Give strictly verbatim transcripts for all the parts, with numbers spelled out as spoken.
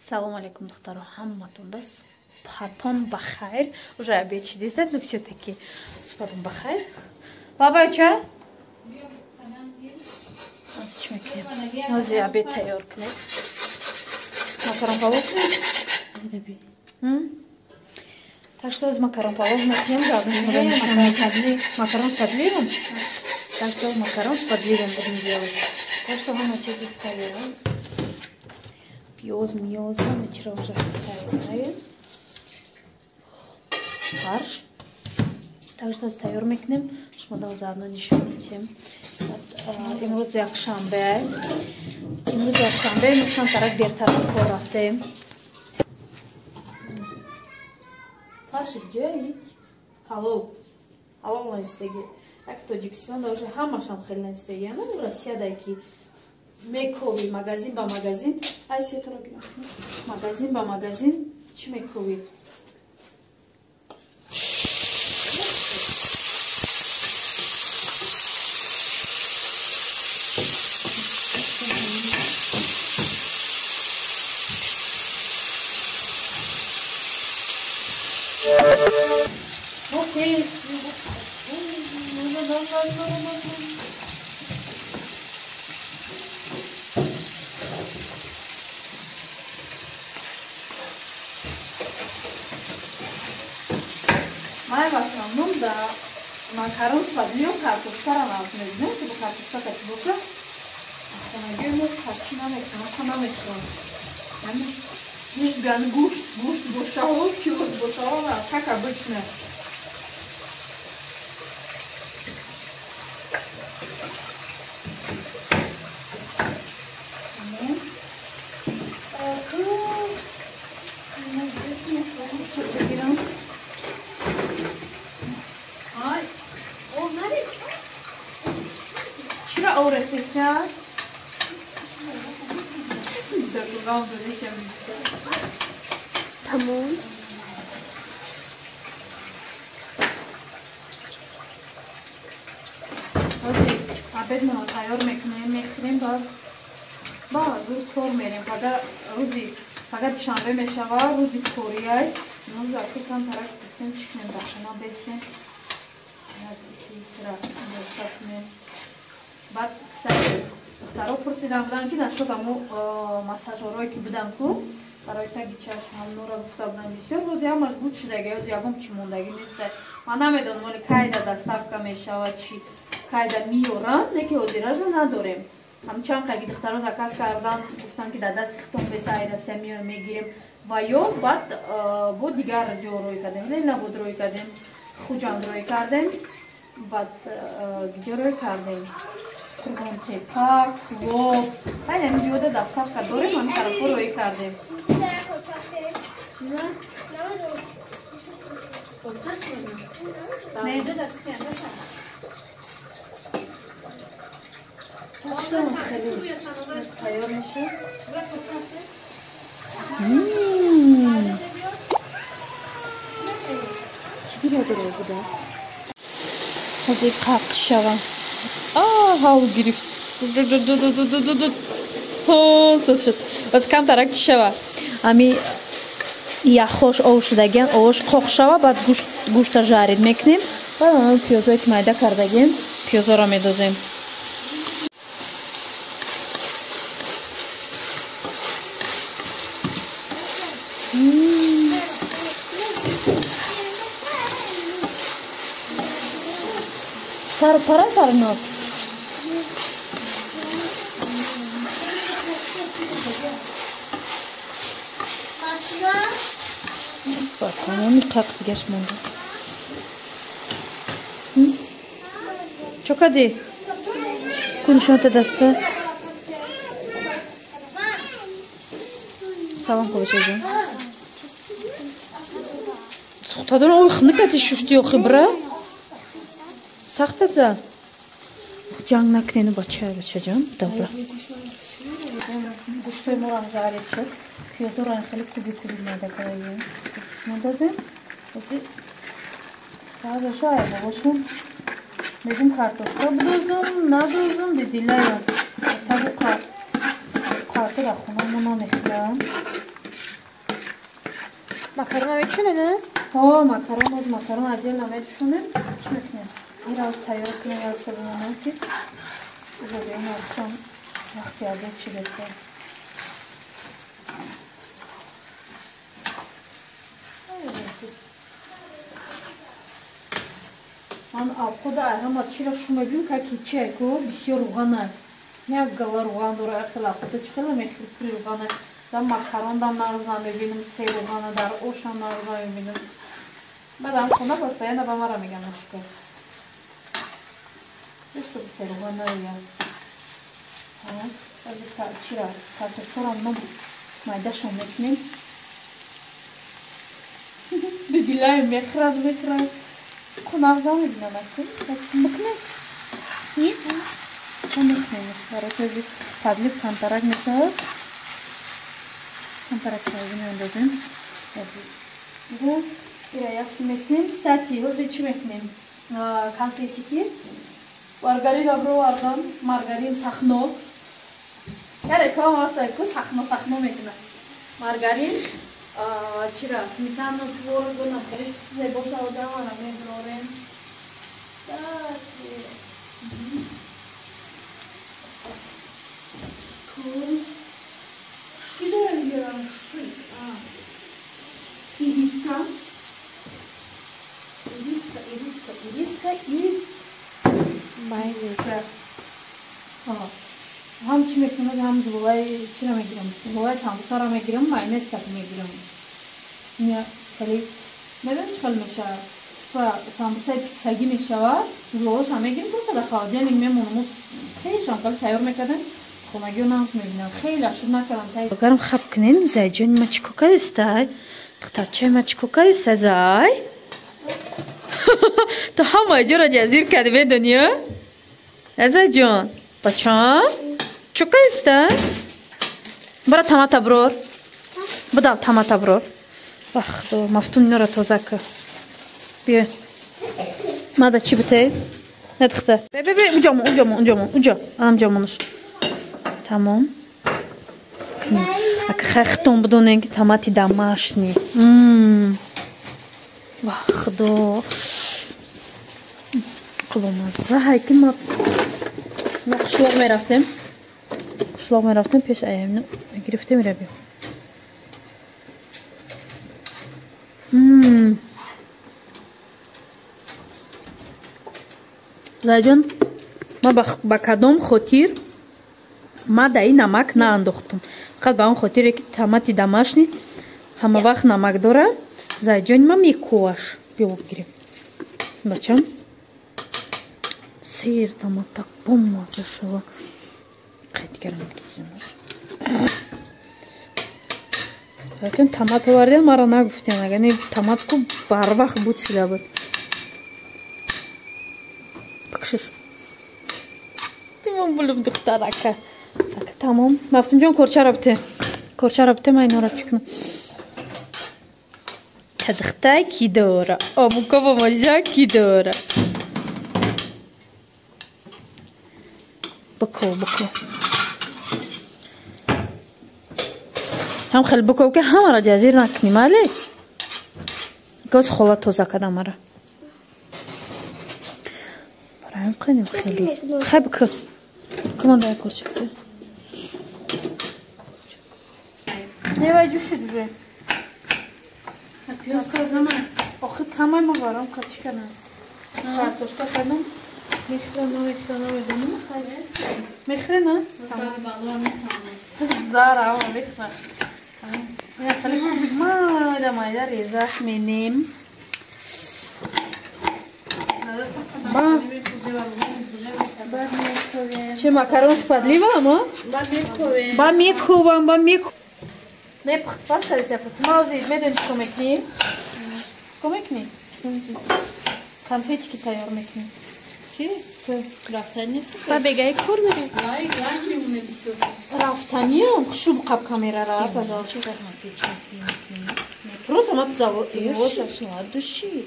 Салам алейкум, духтаро, ҳамматон да субҳатон бахайр. Уже обед шидисад, но всё-таки субҳатон бахайр. Баба ча? Чӣ мекунем? Ҳозир обед тайёр кунем. Макарон палов кунем? Ҳм? Так что ҳозир макарон палов мекунем, макарон с подливом? Так что макарон с подливом будем делать. Так что ҳама чизи тайёр. Пиёз, миёз, ҳама чиро уже тайёр. Фарш. Так что ҳозир тайёр мекунем. Шумо дар заодно нишон медиҳем. Имрӯз якшанбе. Имрӯз якшанбе, мо чанд тарак дертар ба кор рафтем. Фарши ҷои? Ҳалол. Ҳалол наистаги. Як Тоҷикистонда уже ҳамашам хеле наистаги. Ана у Россияда ки мекови магазин ба магазин. Ай сетро гирам. Магазин ба магазин чӣ мекови? Окей. Май в основном да макарон с подливом картошка равнозначно, знаете, что картошка картошка. Автомобиль картошка намекнем, намекнем. Лишь ган гушт, гушт бушало, пиёз бушало, как обычно. Öğreteceğiz. Tamam. Hadi, abed mana tayyor mekmeği mekmeğim var. Ba, dur kor merim. Fakat ruzi, fakat şambe meşava ruzi koriyay. Bunu zaten kan tarak tuttum çıkmıyor da. Şuna besin. Yani isi sıra tutmayın. Баъд духтаро пурсидан буданд ки дар шо дамо массажорое ки буданд ку барои таги чашм ҳамнора гуфта буданд бисёр рози ҳамаш буд шудаги ҳозир ягон чӣ мондаги неста. Ман намедонам оли кайда доставка мешавад чи кайда миёранд, неки ҳозиража надорем. Ҳамчанд қаги духтаро заказ кардан гуфтанд ки дар дасти хитон беса айрасия миёем мегирем ва ё баъд бо дигар ҷо рӯй кардем, ленабод рӯй кардем, хуҷанд рӯй кардем, баъд ҷо рӯй кардем. Кургонтепа, Клоб. Хайли ҳамин ҷода доставка дорем, ҳамин тарафҳо рӯй кардем. Тайёр мешад. Чӣ биродорӣ буда? Ҳозир қақ шавам. آه هاو گرفت سوز شد باز کم ترک چی شوه امی یخوش آو شدگین آوش قاق شوه بعد گوشت جارید میکنیم بعد آن پیازایی که مایده کردگیم پیازا را میدازیم سر پره سر ناز تمامی قاق دیگهش مونده چو کدی؟ کنشونت دسته سلام خوبه چیزم سخته دارم اوی خنده کتی شوشتی آخی بره سخته زن جنگ نکنین بچه بچه جان добре گوشتای ما هم جارید شد پیازا رو خیلی کوبی کوبی میده کنیم ندازیم بسی ساده شاید باشون میدیم کارتوشکا بدازم ندازم دیدیله یا تاگو کارت را خونم نمیخوام Макарон мечунене? О, макарон, вот макарон отдельно мечунем. Чмекнем. И раз тайор кнем я собираю ки. Уже время отцом. Ах ты, обед чилетка. Ан алкуда айрама чира шумебим, как и чайку, бисёр ругана. Як гала руган дора хела алкуда чхела мехир пури ругана. Дам макарон дам нарза мебиним, се ругана дар ошам нарза мебиним. Бадам хона постоянно ба мара меган ашко. Что се ругана я. Ха, азика чира картошкарам ном майдашо мекнем. Бибилай мехрад мехрад. Конавза мебинам акин. Мекнем. Нет? Мекнем. Баратози падлив камтарак мешавад. Камтарак сази меандозем. Ва ира яси мекнем. Кстати, ҳозир чӣ мекунем? Конфетики. Маргарин авровардам. Маргарин сахно. Я реклама ҳаст ку сахно сахно мекунам. Маргарин чира сметану творогу нахали зебо шавдавара меброрем. Кул. Чӣ дорем биёрам? Ириска. Ириска, ириска, ириска и Майонез. Ага. Ҳам чӣ мекунам, ҳам зулулаи чиро мегирам. Зулулаи самбусаро мегирам, майонез так мегирам. Ина хеле медон чӣ хел мешавад? Ва самбусаи питсагӣ мешавад. Зулулашам мегирам, просто дар холодильник мемонам. Хелешам хеле тайёр мекардем. Хонагиё намз мебинам. Хеле ашуд накардам тайёр. Гарм хаб кунем, зайҷон ма чӣ кор кардистай? Духтарчаи ма чӣ кор кардистай зай? То ҳамаи ҷоро ҷазир карди медони ё? Азайҷон, бачам? Чӣ кардистай? Бара тамата брор. Буда тамата брор. Ах, худо, мафтун инора тоза кар. Бия. Мада чӣ битаи? Не духтар. Бе бе бе, уҷа мон, уҷа мон, уҷа мон, уҷа. Анам ҷа монуш. Тамом. Ака хайхтон бидонем ки тамати домашний. Мм. Вах, худо. Қуломазза ҳайки ма ма қишлоқ мерафтем. Қишлоқ мерафтем пеш аямни гирифтем меравем. Мм. Зайҷон, ма ба кадом хотир ма даи намак наандохтам. Фақат ба он хотире ки тамати домашний ҳама вақт намак дора. Зайҷон, ма мекуаш. Биё гирем. Бачам. Сир тамат так бомаза шава. Хай дигарам мегузем. Лакин тамат овардем, мара нагуфтем. Агар не таматку барвақт буд шуда буд. Бакшиш. Тимон булум духтар ака. Ака тамом. Мафтунҷон корчара бите. Корчара бите, ма инора чӣ кунам? Тадхтай ки дора. Омуко бо мажа ки дора. Бако, бако. Ҳам хеле бако ки ҳамаро ҷазир накуним, али? Гоз хола тоза кардам мара. Бароим қаним хеле. Хай бако. Команда корча бите. Невай ҷушид уже. Пиёз тазамай. Охи камай ма барам качи канам. Картошка кардам. Мехрена, мехрена, мехрена. Мехрена? Зара, ава мехрена. Я хали кубик майда майда резаш менем. Ба. Че макарон с подливом, а? Ба мекувем. Ба мекувам, ба мекувам. Не паста ли се фатмаузи, меден чко мекни? Чко мекни? Конфетики тайор мекни. Ки? Рафтани са? Ба бегай кор мере? Вай, гахи уне бисо. Рафтани он хушуб қаб камерара, пожалуйста. Конфетики мекни. Просто мат завод. Еши, сладуши.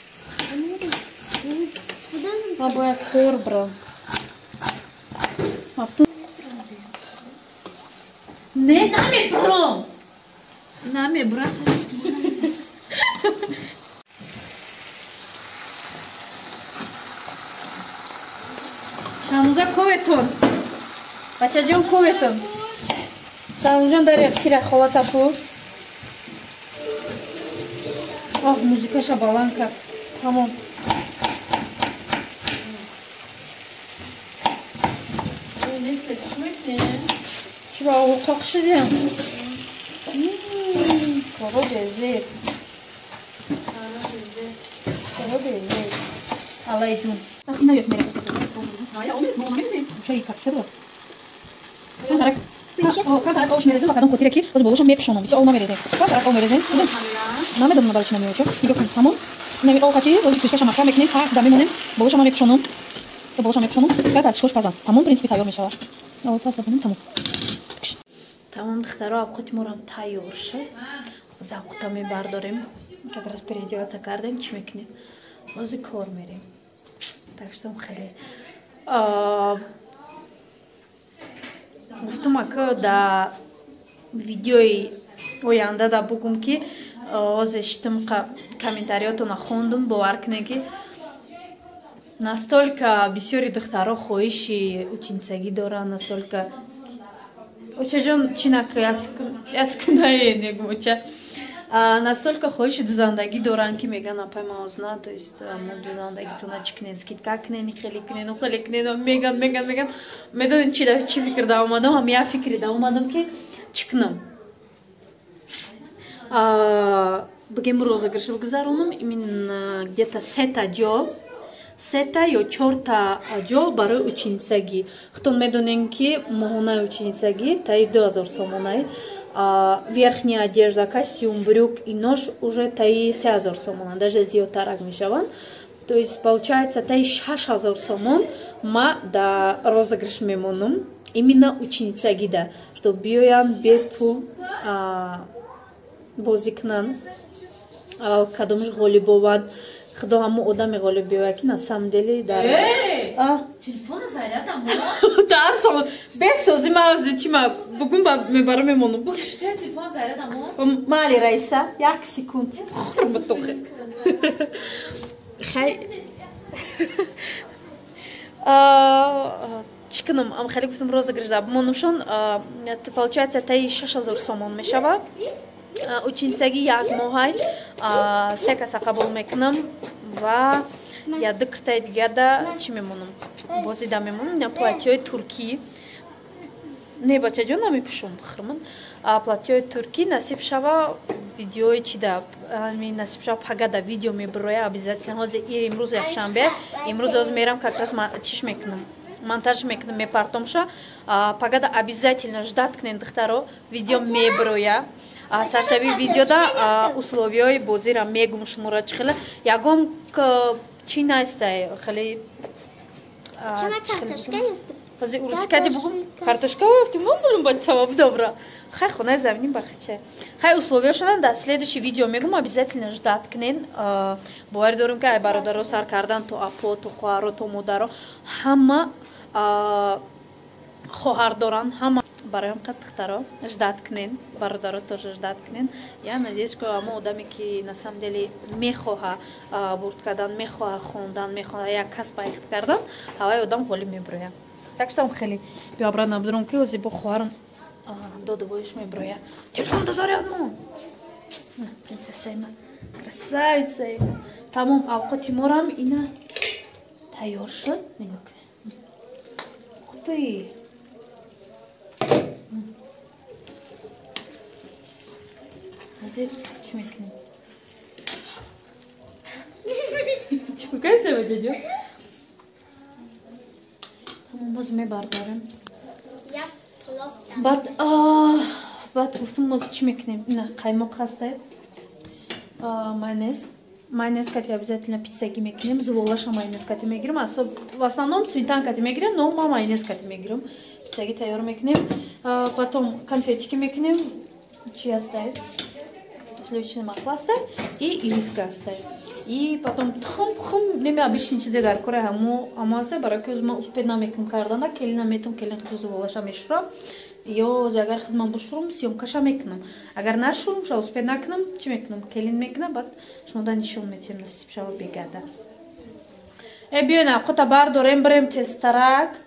Ма бояд кор брам. Мафтун. Не, наме брам. Наме брам. Шануза коветон. Бачаҷон коветон. Шанузjon дариқ кира холата пуш. Ах, музыкаша баланд кард. Тамом. Чиба овоқ шидем? Кого безе? Кого безе? Алай ҷун. Ина ёк мере. Чай как шеро? Тарак. Тарак ош мерезем, кадом хотира ки, оз болошам мепишонам. Бисо олма мерезем. Тарак ол мерезем. Намедам набараш намиёчо. Иго кун тамом. Неми ол хати, оз кушка шама мекнем, хас да мемонем. Болошам мепишонам. То болошам мепишонам. Када чош пазам. Тамом принципи тайёр мешава. Ол паза бунем тамом. Тамом духтаро авқоти морам тайёр шуд. Оз авқота мебардорем. Как раз переодеваться кардем, чи мекунем. Оз кор мерем. Так что хеле гуфтум ака да видеои оянда да бугум ки озе шитум комментариётона хондум бовар кунем ки настолько бисёри духтаро хоҳиши ученицагӣ доранд, настолько очаҷон чинак яскунаe негумоча настолько хоҳиши дузандагӣ доранд ки меган апай маозна, то есть мо дузандагитона чӣ кунен, скидка кунен, хеле кунен, хеле кунен, меган меган меган медонед чи чи фикр да омадам, ам я фикри да омадам ки чӣ кунам. Бигем розыгрыш бигзаронам, именно где-то сета ҷо сета ё чорта ҷо барои ученицагӣ. Хутон медонем ки моҳонаи ученицагӣ таи ду ҳазор сомонаи верхняя одежда, костюм, брюк, инош уже таи се ҳазор сомон, даже зиёдтарак мешаванд. То есть получается таи шаш ҳазор сомон ма да розыгрыш мемонам, именно ученицагӣ да, что биёянд бепул бозӣ кунанд. Аввал кадомаш ғолибованд, худо ҳамо одаме ғолиб биёяд ки на самом деле дар телефон зарядам дар сон бесози мавзи чима бугун ба мебара мемонам. Бухште телефон зарядам мали раиса як секунд хурбатохе хай чӣ кунам, ам хеле гуфтам розыгрыш да бимонамшон. Получается таи шаш ҳазор сомон мешава. Ученицагӣ як моҳай се каса қабул мекунам ва яду киртаи дигарда чӣ мемонам, бози да мемонам. Я платьёи туркӣ не бачаҷон намепӯшам бихӯрман. Платьёи туркӣ насиб шава видеои чи да насиб шава пагада видео мебироя обязательно. ҳозир имрӯз якшанбе, имрӯз ҳозир мерам как раз чиш мекунам, монтаж мекунам, мепартомша. Пагада обязательно ждат кунен духтаро, видео мебироя. Саршави видеода условияи бозира мегум шумора чӣ хеле ягон чӣ настай хеле ҳозир урускади бугум картошка ёфтим мон ба саваб добра хай хона заминим бахича хай условияшона да следующий видео мегум обязательно ждат кунен. боварӣ дорем ки ай бародаро сар кардан то апо то хоҳаро то модаро ҳама хоҳар доранд, ҳама бароям қад духтаро ждат кунен, бародаро тоже ждат кунен. Я надеюсь ки ҳама одаме ки на самом деле мехоҳа бурд кардан, мехоҳа хондан, мехоҳа як касба ихт кардан, ҳаваи одам ғолиб мебироя. Так что хеле биобрад набудорам ки ози бо хоҳарам додубоиш мебироя. Телефонда зарядмо принцессаима, красавицаима. Тамом авқоти морам ина тайёр шуд. Нигоҳ кунед. Ух ты! Ҳозир чӣ мекунем? Чӣ мекунем бачаҷон? Тамом ҳозир мебардорем. Баъд баъд гуфтам ҳозир чӣ мекунем? Ина қаймоқ ҳастай, майонез майонез кати обязательно питсагӣ мекунем. Зуволаша майонез кати мегирам. В основном сметанкати мегирам, но ма майонез кати мегирам. Питсагӣ тайёр мекунем. Потом конфетики мекунем. Чӣ ҳастай? Сливочное масло ҳастай и ириска ҳастай. И потом тухм тухм неми обычни чизе дар кори ҳамо ҳамо ҳастай, барои ки ма успед намекунам карданда, кели наметам, кели худо зуволаша мешурам. ёз агар хидман бушурум сёмкаша мекунам. Агар нашурум ша успе накунам чӣ мекунам? Келин мекунам баъд шумода нишон метем насиб шава бегада. Э биёна қута бардорем бирем тестарак.